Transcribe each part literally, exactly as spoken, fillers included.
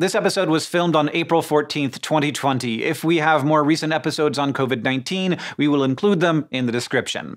This episode was filmed on April fourteenth, twenty twenty. If we have more recent episodes on COVID nineteen, we will include them in the description.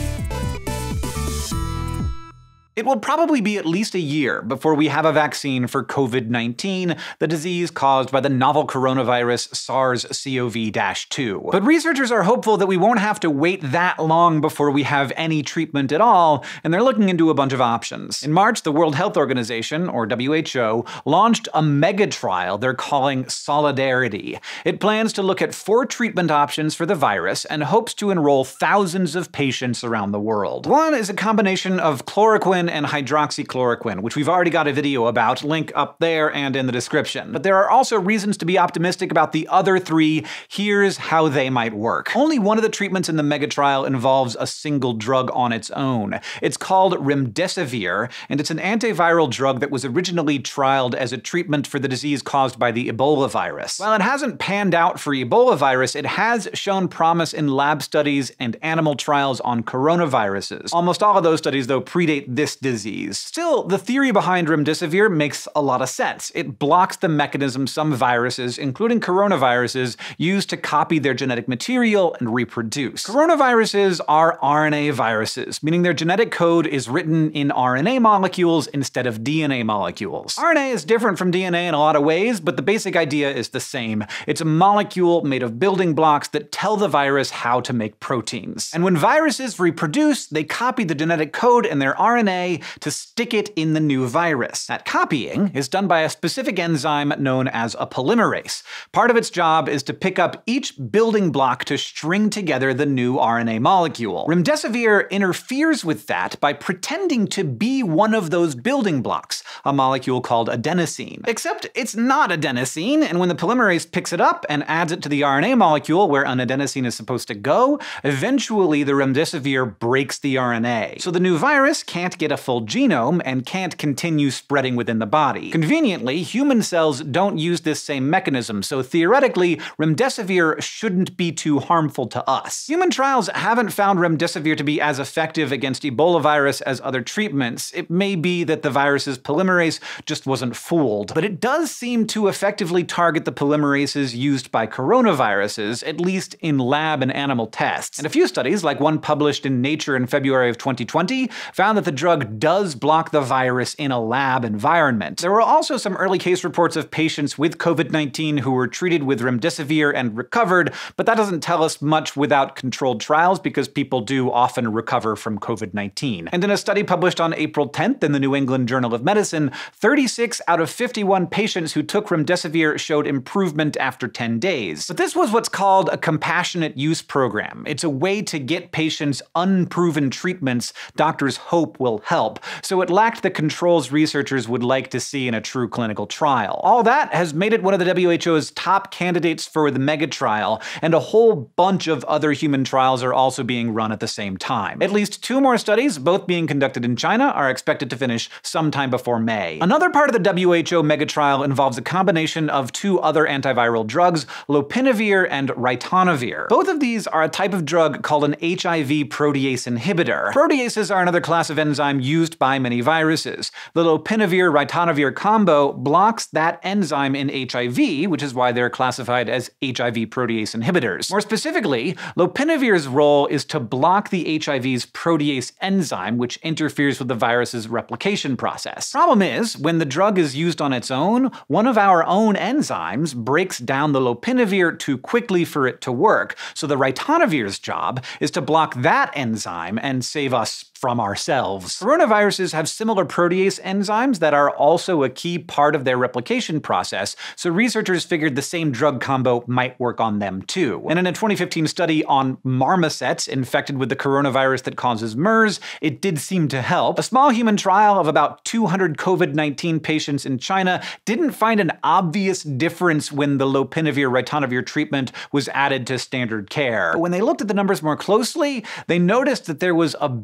It will probably be at least a year before we have a vaccine for COVID nineteen, the disease caused by the novel coronavirus SARS C o V two. But researchers are hopeful that we won't have to wait that long before we have any treatment at all, and they're looking into a bunch of options. In March, the World Health Organization, or W H O, launched a megatrial they're calling Solidarity. It plans to look at four treatment options for the virus and hopes to enroll thousands of patients around the world. One is a combination of chloroquine and hydroxychloroquine, which we've already got a video about, link up there and in the description. But there are also reasons to be optimistic about the other three. Here's how they might work. Only one of the treatments in the megatrial involves a single drug on its own. It's called Remdesivir, and it's an antiviral drug that was originally trialed as a treatment for the disease caused by the Ebola virus. While it hasn't panned out for Ebola virus, it has shown promise in lab studies and animal trials on coronaviruses. Almost all of those studies, though, predate this disease. Still, the theory behind Remdesivir makes a lot of sense. It blocks the mechanism some viruses, including coronaviruses, use to copy their genetic material and reproduce. Coronaviruses are R N A viruses, meaning their genetic code is written in R N A molecules instead of D N A molecules. R N A is different from D N A in a lot of ways, but the basic idea is the same. It's a molecule made of building blocks that tell the virus how to make proteins. And when viruses reproduce, they copy the genetic code in their R N A to stick it in the new virus. That copying is done by a specific enzyme known as a polymerase. Part of its job is to pick up each building block to string together the new R N A molecule. Remdesivir interferes with that by pretending to be one of those building blocks, a molecule called adenosine. Except it's not adenosine, and when the polymerase picks it up and adds it to the R N A molecule where an adenosine is supposed to go, eventually the remdesivir breaks the R N A. So the new virus can't get a full genome and can't continue spreading within the body. Conveniently, human cells don't use this same mechanism, so theoretically, remdesivir shouldn't be too harmful to us. Human trials haven't found remdesivir to be as effective against Ebola virus as other treatments. It may be that the virus's polymerase just wasn't fooled, but it does seem to effectively target the polymerases used by coronaviruses, at least in lab and animal tests. And a few studies, like one published in Nature in February of twenty twenty, found that the drug does block the virus in a lab environment. There were also some early case reports of patients with COVID nineteen who were treated with remdesivir and recovered, but that doesn't tell us much without controlled trials because people do often recover from COVID nineteen. And in a study published on April tenth in the New England Journal of Medicine, thirty-six out of fifty-one patients who took remdesivir showed improvement after ten days. But this was what's called a compassionate use program. It's a way to get patients unproven treatments doctors hope will help, so it lacked the controls researchers would like to see in a true clinical trial. All that has made it one of the W H O's top candidates for the megatrial, and a whole bunch of other human trials are also being run at the same time. At least two more studies, both being conducted in China, are expected to finish sometime before May. Another part of the W H O megatrial involves a combination of two other antiviral drugs, Lopinnavir and Ritonavir. Both of these are a type of drug called an H I V protease inhibitor. Proteases are another class of enzyme used by many viruses. The Lopinnavir-Ritonavir combo blocks that enzyme in H I V, which is why they're classified as H I V protease inhibitors. More specifically, Lopinnavir's role is to block the H I V's protease enzyme, which interferes with the virus's replication process. Problem is, when the drug is used on its own, one of our own enzymes breaks down the Lopinnavir too quickly for it to work, so the Ritonavir's job is to block that enzyme and save us from ourselves. Coronaviruses have similar protease enzymes that are also a key part of their replication process, so researchers figured the same drug combo might work on them too. And in a twenty fifteen study on marmosets infected with the coronavirus that causes MERS, it did seem to help. A small human trial of about two hundred COVID nineteen patients in China didn't find an obvious difference when the Lopinnavir-Ritonavir treatment was added to standard care. But when they looked at the numbers more closely, they noticed that there was a bigger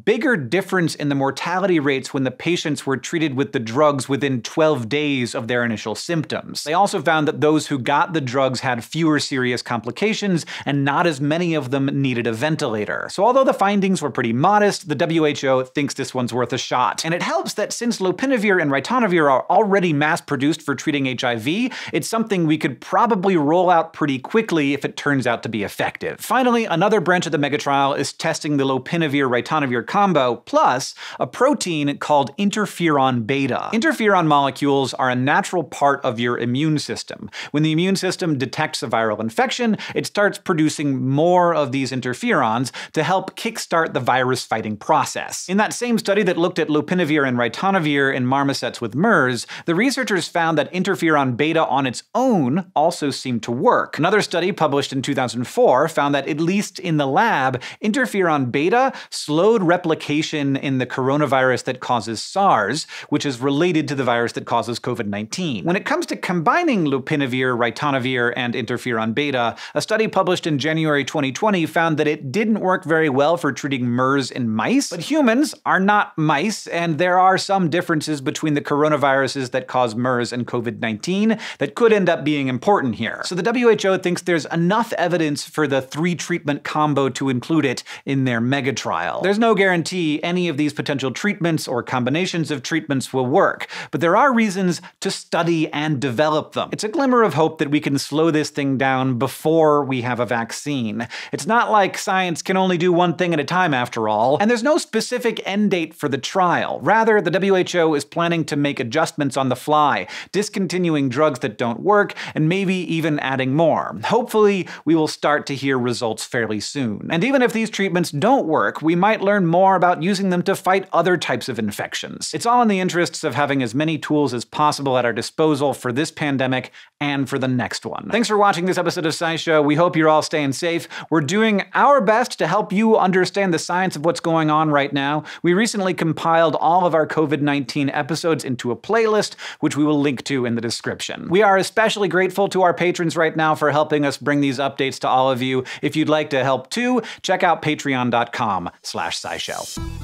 difference in the mortality rates when the patients were treated with the drugs within twelve days of their initial symptoms. They also found that those who got the drugs had fewer serious complications, and not as many of them needed a ventilator. So although the findings were pretty modest, the W H O thinks this one's worth a shot. And it helps that since Lopinnavir and Ritonavir are already mass-produced for treating H I V, it's something we could probably roll out pretty quickly if it turns out to be effective. Finally, another branch of the megatrial is testing the Lopinnavir-Ritonavir combo, plus a protein called interferon-beta. Interferon molecules are a natural part of your immune system. When the immune system detects a viral infection, it starts producing more of these interferons to help kickstart the virus-fighting process. In that same study that looked at Lopinnavir and Ritonavir in marmosets with MERS, the researchers found that interferon-beta on its own also seemed to work. Another study published in two thousand four found that, at least in the lab, interferon-beta slowed replication in the coronavirus that causes SARS, which is related to the virus that causes COVID nineteen. When it comes to combining Lopinnavir, Ritonavir, and interferon-beta, a study published in January twenty twenty found that it didn't work very well for treating MERS in mice, but humans are not mice, and there are some differences between the coronaviruses that cause MERS and COVID nineteen that could end up being important here. So the W H O thinks there's enough evidence for the three-treatment combo to include it in their megatrial. There's no guarantee any of these potential treatments or combinations of treatments will work, but there are reasons to study and develop them. It's a glimmer of hope that we can slow this thing down before we have a vaccine. It's not like science can only do one thing at a time after all, and there's no specific end date for the trial. Rather, the W H O is planning to make adjustments on the fly, discontinuing drugs that don't work, and maybe even adding more. Hopefully, we will start to hear results fairly soon. And even if these treatments don't work, we might learn more about using them to fight other types of infections. It's all in the interests of having as many tools as possible at our disposal for this pandemic and for the next one. Thanks for watching this episode of SciShow. We hope you're all staying safe. We're doing our best to help you understand the science of what's going on right now. We recently compiled all of our COVID nineteen episodes into a playlist, which we will link to in the description. We are especially grateful to our patrons right now for helping us bring these updates to all of you. If you'd like to help too, check out patreon dot com slash scishow.